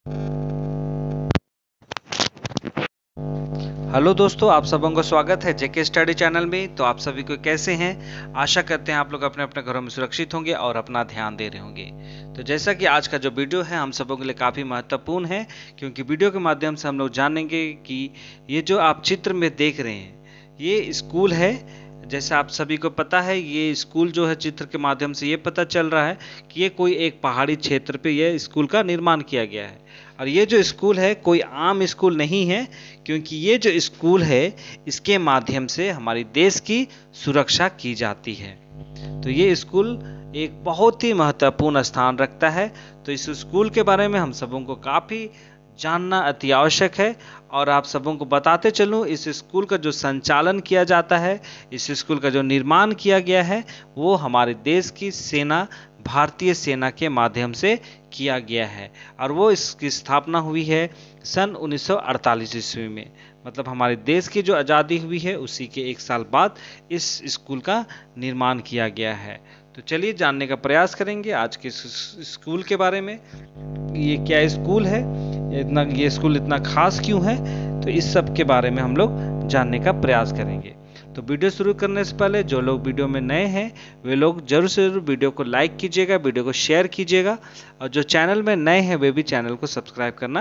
Hello दोस्तों, आप सबों का स्वागत है जेके स्टडी चैनल में। तो आप सभी को कैसे हैं? आशा करते हैं आप लोग अपने अपने घरों में सुरक्षित होंगे और अपना ध्यान दे रहे होंगे। तो जैसा कि आज का जो वीडियो है हम सबों के लिए काफ़ी महत्वपूर्ण है, क्योंकि वीडियो के माध्यम से हम लोग जानेंगे कि ये जो आप चित्र में देख रहे हैं ये स्कूल है। जैसा आप सभी को पता है ये स्कूल जो है, चित्र के माध्यम से ये पता चल रहा है कि ये कोई एक पहाड़ी क्षेत्र पे ये स्कूल का निर्माण किया गया है। और ये जो स्कूल है कोई आम स्कूल नहीं है, क्योंकि ये जो स्कूल है इसके माध्यम से हमारी देश की सुरक्षा की जाती है। तो ये स्कूल एक बहुत ही महत्वपूर्ण स्थान रखता है। तो इस स्कूल के बारे में हम सबों को काफ़ी जानना अति आवश्यक है। और आप सबों को बताते चलूँ, इस स्कूल का जो संचालन किया जाता है, इस स्कूल का जो निर्माण किया गया है, वो हमारे देश की सेना, भारतीय सेना के माध्यम से किया गया है। और वो इसकी स्थापना हुई है सन 1948 ईस्वी में। मतलब हमारे देश की जो आज़ादी हुई है उसी के एक साल बाद इस स्कूल का निर्माण किया गया है। तो चलिए जानने का प्रयास करेंगे आज के स्कूल के बारे में। ये क्या स्कूल है, ये स्कूल इतना खास क्यों है, तो इस सब के बारे में हम लोग जानने का प्रयास करेंगे। तो वीडियो शुरू करने से पहले जो लोग वीडियो में नए हैं वे लोग जरूर से जरूर वीडियो को लाइक कीजिएगा, वीडियो को शेयर कीजिएगा, और जो चैनल में नए हैं वे भी चैनल को सब्सक्राइब करना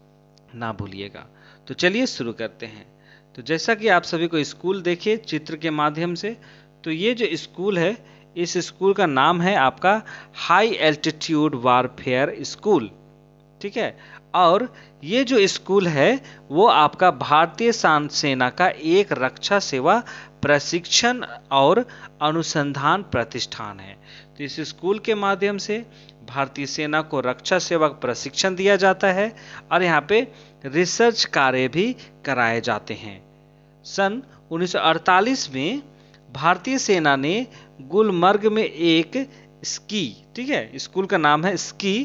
ना भूलिएगा। तो चलिए शुरू करते हैं। तो जैसा कि आप सभी को स्कूल देखिए चित्र के माध्यम से, तो ये जो स्कूल है इस स्कूल का नाम है आपका हाई एल्टीट्यूड वारफेयर स्कूल। ठीक है। और ये जो स्कूल है वो आपका भारतीय सेना का एक रक्षा सेवा प्रशिक्षण और अनुसंधान प्रतिष्ठान है। तो इस स्कूल के माध्यम से भारतीय सेना को रक्षा सेवा प्रशिक्षण दिया जाता है और यहाँ पे रिसर्च कार्य भी कराए जाते हैं। सन 1948 में भारतीय सेना ने गुलमर्ग में एक स्की, ठीक है, स्कूल का नाम है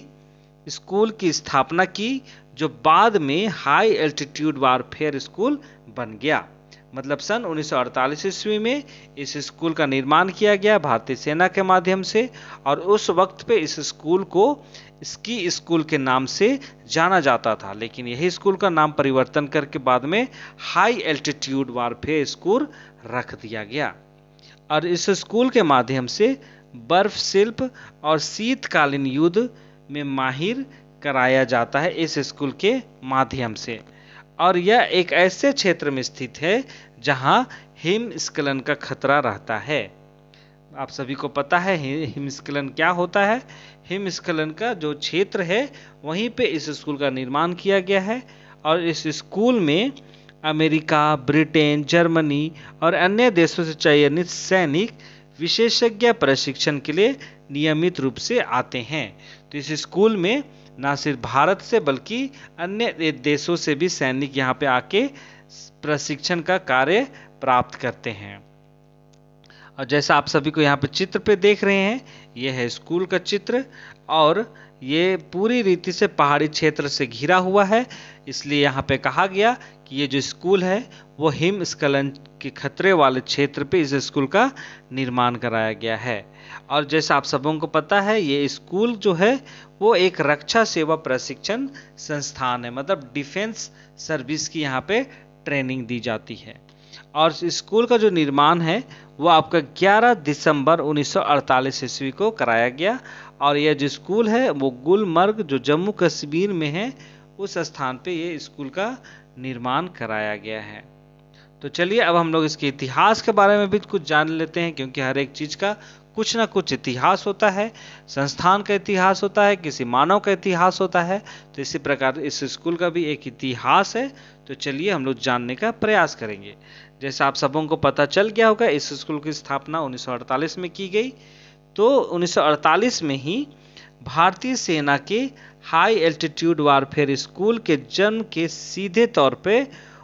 स्कूल की स्थापना की, जो बाद में हाई एल्टीट्यूड वारफेयर स्कूल बन गया। मतलब सन 1948 ईस्वी में इस स्कूल का निर्माण किया गया भारतीय सेना के माध्यम से। और उस वक्त पे इस स्कूल को स्की स्कूल के नाम से जाना जाता था, लेकिन यही स्कूल का नाम परिवर्तन करके बाद में हाई एल्टीट्यूड वारफेयर स्कूल रख दिया गया। और इस स्कूल के माध्यम से बर्फ शिल्प और शीतकालीन युद्ध में माहिर कराया जाता है इस स्कूल के माध्यम से। और यह एक ऐसे क्षेत्र में स्थित है जहां हिमस्खलन का खतरा रहता है। आप सभी को पता है हिमस्खलन क्या होता है। हिमस्खलन का जो क्षेत्र है वहीं पे इस स्कूल का निर्माण किया गया है। और इस स्कूल में अमेरिका, ब्रिटेन, जर्मनी और अन्य देशों से चयनित सैनिक विशेषज्ञ प्रशिक्षण के लिए नियमित रूप से आते हैं। तो इस स्कूल में न सिर्फ भारत से बल्कि अन्य देशों से भी सैनिक यहाँ पे आके प्रशिक्षण का कार्य प्राप्त करते हैं। और जैसा आप सभी को यहाँ पे चित्र पे देख रहे हैं, यह है स्कूल का चित्र। और ये पूरी रीति से पहाड़ी क्षेत्र से घिरा हुआ है, इसलिए यहाँ पे कहा गया कि ये जो स्कूल है वो हिमस्खलन के खतरे वाले क्षेत्र पे इस स्कूल का निर्माण कराया गया है। और जैसा आप सबों को पता है ये स्कूल जो है वो एक रक्षा सेवा प्रशिक्षण संस्थान है, मतलब डिफेंस सर्विस की यहाँ पे ट्रेनिंग दी जाती है। और स्कूल का जो निर्माण है वो आपका 11 दिसंबर 1948 ईस्वी को कराया गया। और यह जो स्कूल है वो गुलमर्ग जो जम्मू कश्मीर में है उस स्थान पे ये स्कूल का निर्माण कराया गया है। तो चलिए अब हम लोग इसके इतिहास के बारे में भी कुछ जान लेते हैं, क्योंकि हर एक चीज़ का कुछ ना कुछ इतिहास होता है। संस्थान का इतिहास होता है, किसी मानव का इतिहास होता है। तो इसी प्रकार इस स्कूल का भी एक इतिहास है। तो चलिए हम लोग जानने का प्रयास करेंगे। जैसा आप सबों को पता चल गया होगा इस स्कूल की स्थापना 1948 में की गई। तो 1948 में ही भारतीय सेना के हाई एल्टीट्यूड वारफेयर स्कूल के जन्म के सीधे तौर पे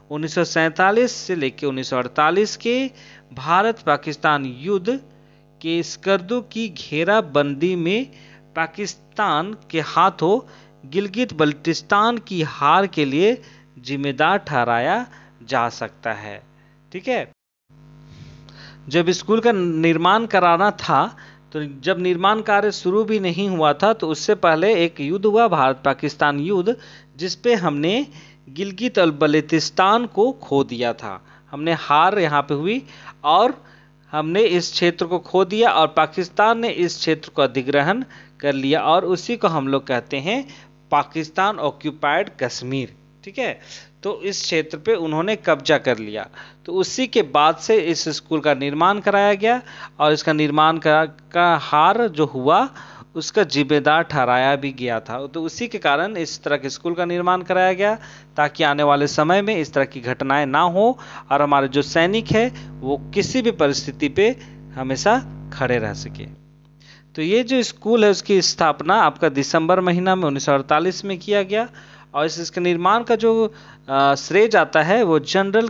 1947 से लेकर 1948 के भारत पाकिस्तान युद्ध के स्कर्दू की घेराबंदी में पाकिस्तान के हाथों गिलगित बल्टिस्तान की हार के लिए जिम्मेदार ठहराया जा सकता है। ठीक है। जब स्कूल का निर्माण कराना था तो जब निर्माण कार्य शुरू भी नहीं हुआ था तो उससे पहले एक युद्ध हुआ, भारत पाकिस्तान युद्ध, जिस पे हमने गिलगित और बल्तिस्तान को खो दिया था। हमने हार यहाँ पे हुई और हमने इस क्षेत्र को खो दिया और पाकिस्तान ने इस क्षेत्र को अधिग्रहण कर लिया और उसी को हम लोग कहते हैं पाकिस्तान ऑक्यूपाइड कश्मीर। ठीक है, तो इस क्षेत्र पे उन्होंने कब्जा कर लिया। तो उसी के बाद से इस स्कूल का निर्माण कराया गया और इसका निर्माण का हार जो हुआ उसका जिम्मेदार ठहराया भी गया था। तो उसी के कारण इस तरह के स्कूल का निर्माण कराया गया ताकि आने वाले समय में इस तरह की घटनाएं ना हो और हमारे जो सैनिक है वो किसी भी परिस्थिति पे हमेशा खड़े रह सके। तो ये जो स्कूल है उसकी स्थापना आपका दिसंबर महीना में 1948 में किया गया और इसके निर्माण का जो श्रेय जाता है वो जनरल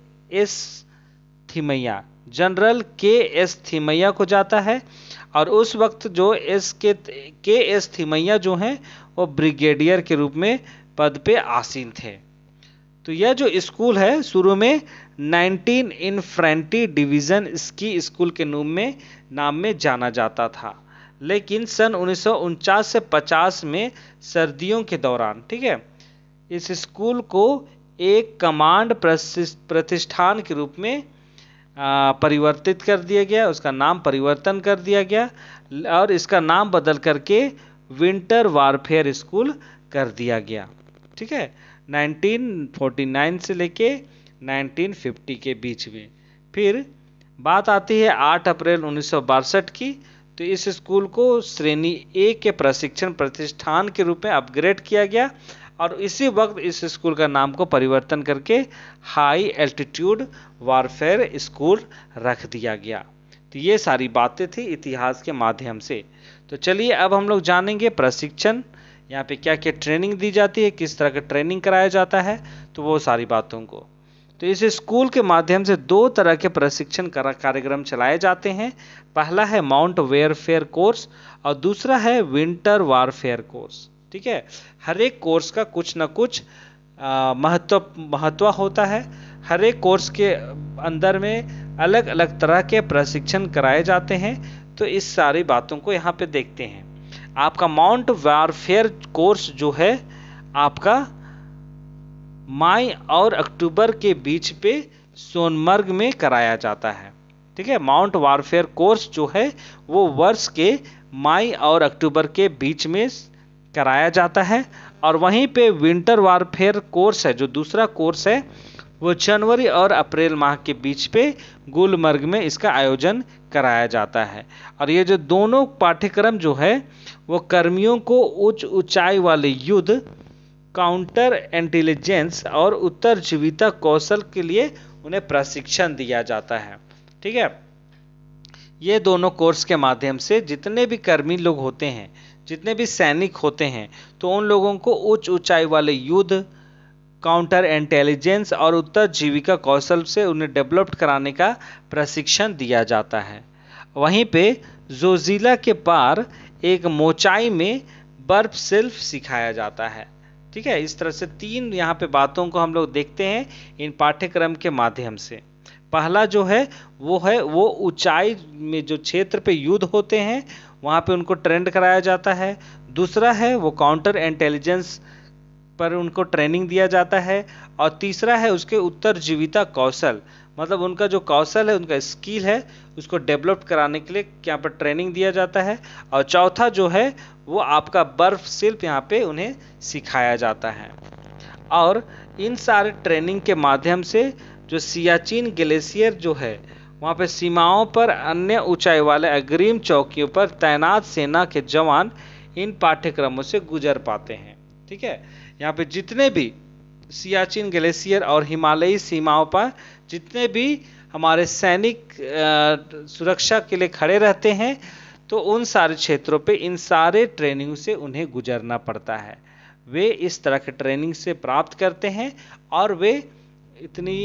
के एस थिमैया को जाता है। और उस वक्त जो के एस थिमैया जो हैं वो ब्रिगेडियर के रूप में पद पे आसीन थे। तो यह जो स्कूल है शुरू में 19 इन्फेंट्री डिवीजन इसकी स्कूल के नाम में जाना जाता था, लेकिन सन 1949 से 50 में सर्दियों के दौरान, ठीक है, इस स्कूल को एक कमांड प्रतिष्ठान के रूप में परिवर्तित कर दिया गया, उसका नाम परिवर्तन कर दिया गया और इसका नाम बदल करके विंटर वारफेयर स्कूल कर दिया गया। ठीक है, 1949 से लेके 1950 के बीच में। फिर बात आती है 8 अप्रैल 1962 की। तो इस स्कूल को श्रेणी ए के प्रशिक्षण प्रतिष्ठान के रूप में अपग्रेड किया गया और इसी वक्त इस स्कूल का नाम को परिवर्तन करके हाई एल्टीट्यूड वारफेयर स्कूल रख दिया गया। तो ये सारी बातें थी इतिहास के माध्यम से। तो चलिए अब हम लोग जानेंगे प्रशिक्षण, यहाँ पे क्या क्या ट्रेनिंग दी जाती है, किस तरह का ट्रेनिंग कराया जाता है, तो वो सारी बातों को। तो इस स्कूल के माध्यम से 2 तरह के प्रशिक्षण कार्यक्रम चलाए जाते हैं। पहला है माउंट वेयरफेयर कोर्स और दूसरा है विंटर वारफेयर कोर्स। ठीक है, हर एक कोर्स का कुछ ना कुछ महत्व होता है। हर एक कोर्स के अंदर में अलग अलग तरह के प्रशिक्षण कराए जाते हैं। तो इस सारी बातों को यहाँ पे देखते हैं। आपका माउंट वारफेयर कोर्स जो है आपका मई और अक्टूबर के बीच पे सोनमर्ग में कराया जाता है। ठीक है, माउंट वारफेयर कोर्स जो है वो वर्ष के मई और अक्टूबर के बीच में कराया जाता है और वहीं पे विंटर वारफेयर कोर्स है जो दूसरा कोर्स है वो जनवरी और अप्रैल माह के बीच पे गुलमर्ग में इसका आयोजन कराया जाता है। और ये जो दोनों पाठ्यक्रम जो है वो कर्मियों को उच्च ऊंचाई वाले युद्ध, काउंटर इंटेलिजेंस और उत्तरजीविता कौशल के लिए उन्हें प्रशिक्षण दिया जाता है। ठीक है, ये दोनों कोर्स के माध्यम से जितने भी कर्मी लोग होते हैं, जितने भी सैनिक होते हैं, तो उन लोगों को उच्च ऊंचाई वाले युद्ध, काउंटर इंटेलिजेंस और उत्तरजीविका कौशल से उन्हें डेवलप कराने का प्रशिक्षण दिया जाता है। वहीं पे जोजिला के पार एक मोचाई में बर्फ शिल्प सिखाया जाता है। ठीक है, इस तरह से 3 यहाँ पे बातों को हम लोग देखते हैं इन पाठ्यक्रम के माध्यम से। पहला जो है वो ऊंचाई में जो क्षेत्र पे युद्ध होते हैं वहाँ पे उनको ट्रेंड कराया जाता है। दूसरा है वो काउंटर इंटेलिजेंस पर उनको ट्रेनिंग दिया जाता है और तीसरा है उसके उत्तरजीविता कौशल, मतलब उनका जो कौशल है, उनका स्किल है, उसको डेवलप कराने के लिए यहाँ पर ट्रेनिंग दिया जाता है। और चौथा जो है वो आपका बर्फ शिल्प यहाँ पे उन्हें सिखाया जाता है। और इन सारे ट्रेनिंग के माध्यम से जो सियाचिन ग्लेशियर जो है वहाँ पे सीमाओं पर अन्य ऊंचाई वाले अग्रिम चौकियों पर तैनात सेना के जवान इन पाठ्यक्रमों से गुजर पाते हैं। ठीक है, यहाँ पे जितने भी सियाचिन ग्लेशियर और हिमालयी सीमाओं पर जितने भी हमारे सैनिक सुरक्षा के लिए खड़े रहते हैं तो उन सारे क्षेत्रों पे इन सारे ट्रेनिंग से उन्हें गुजरना पड़ता है। वे इस तरह के ट्रेनिंग से प्राप्त करते हैं और वे इतनी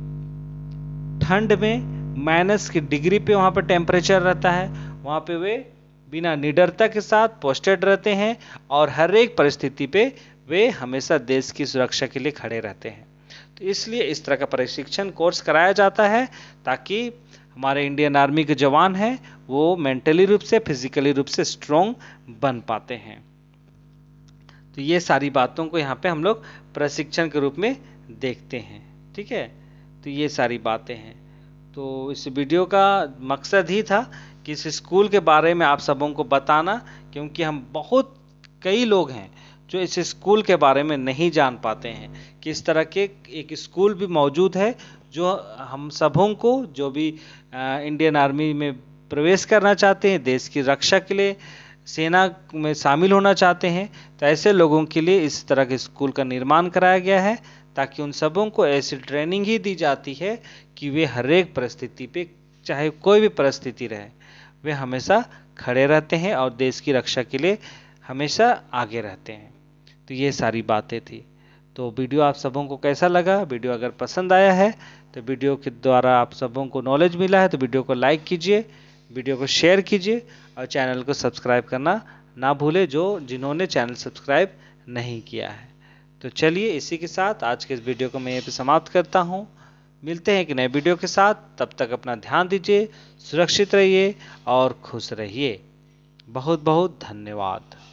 ठंड में माइनस की डिग्री पे वहाँ पे टेम्परेचर रहता है, वहाँ पे वे बिना निडरता के साथ पोस्टेड रहते हैं और हर एक परिस्थिति पे वे हमेशा देश की सुरक्षा के लिए खड़े रहते हैं। तो इसलिए इस तरह का प्रशिक्षण कोर्स कराया जाता है ताकि हमारे इंडियन आर्मी के जवान हैं वो मेंटली रूप से, फिजिकली रूप से स्ट्रोंग बन पाते हैं। तो ये सारी बातों को यहाँ पे हम लोग प्रशिक्षण के रूप में देखते हैं। ठीक है, तो ये सारी बातें हैं। तो इस वीडियो का मकसद ही था कि इस स्कूल के बारे में आप सबों को बताना, क्योंकि हम बहुत कई लोग हैं जो इस स्कूल के बारे में नहीं जान पाते हैं कि इस तरह के एक स्कूल भी मौजूद है जो हम सबों को, जो भी इंडियन आर्मी में प्रवेश करना चाहते हैं, देश की रक्षा के लिए सेना में शामिल होना चाहते हैं, तो ऐसे लोगों के लिए इस तरह के स्कूल का निर्माण कराया गया है, ताकि उन सबों को ऐसी ट्रेनिंग ही दी जाती है कि वे हर एक परिस्थिति पे, चाहे कोई भी परिस्थिति रहे, वे हमेशा खड़े रहते हैं और देश की रक्षा के लिए हमेशा आगे रहते हैं। तो ये सारी बातें थी। तो वीडियो आप सबों को कैसा लगा? वीडियो अगर पसंद आया है तो वीडियो के द्वारा आप सबों को नॉलेज मिला है तो वीडियो को लाइक कीजिए, वीडियो को शेयर कीजिए और चैनल को सब्सक्राइब करना ना भूले जिन्होंने चैनल सब्सक्राइब नहीं किया है। तो चलिए इसी के साथ आज के इस वीडियो को मैं यहीं पे समाप्त करता हूँ। मिलते हैं एक नए वीडियो के साथ, तब तक अपना ध्यान दीजिए, सुरक्षित रहिए और खुश रहिए। बहुत बहुत धन्यवाद।